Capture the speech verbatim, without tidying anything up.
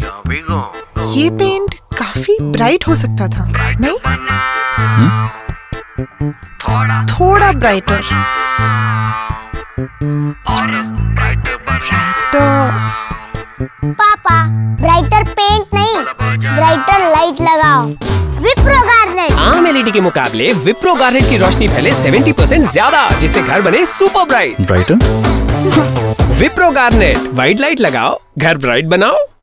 ये पेंट काफी ब्राइट हो सकता था, नहीं? हुँ? थोड़ा ब्राइटर। पापा, ब्राइटर पेंट नहीं, ब्राइटर लाइट लगाओ। विप्रो गार्नेट। आम एलईडी के मुकाबले विप्रो गार्नेट की रोशनी फैले सत्तर परसेंट ज्यादा, जिससे घर बने super bright. Brighter? Wipro Garnet, white light लगाओ, घर ब्राइट बनाओ।